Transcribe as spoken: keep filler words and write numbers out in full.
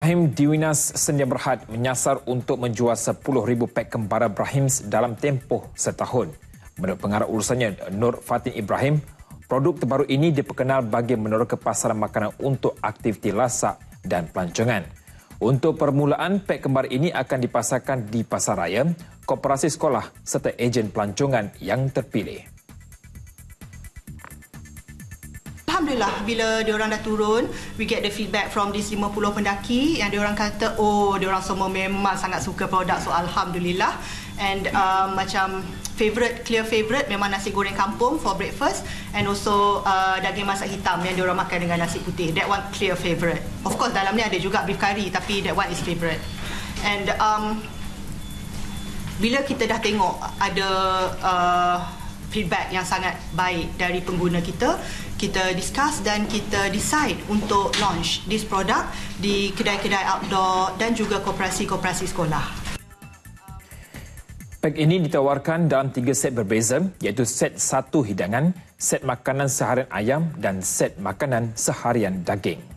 Brahim Diwinas Sedia Berhad menyasar untuk menjual sepuluh ribu pek kembara Brahims dalam tempoh setahun. Menurut pengarah urusannya Nur Fatin Ibrahim, produk terbaru ini diperkenal bagi meneroka pasaran makanan untuk aktiviti lasak dan pelancongan. Untuk permulaan, pek kembar ini akan dipasarkan di pasaraya, koperasi sekolah serta ejen pelancongan yang terpilih. Alhamdulillah, bila diorang dah turun, we get the feedback from these lima puluh pendaki yang diorang kata, oh, diorang semua memang sangat suka produk. So, Alhamdulillah. And um, macam favorite, clear favorite memang nasi goreng kampung for breakfast, and also uh, daging masak hitam yang diorang makan dengan nasi putih. That one clear favorite. Of course, dalam ni ada juga beef curry, tapi that one is favorite. And um, bila kita dah tengok ada uh, feedback yang sangat baik dari pengguna kita, kita discuss dan kita decide untuk launch this product di kedai-kedai outdoor dan juga koperasi-koperasi sekolah. Pek ini ditawarkan dalam tiga set berbeza, iaitu set satu hidangan, set makanan seharian ayam dan set makanan seharian daging.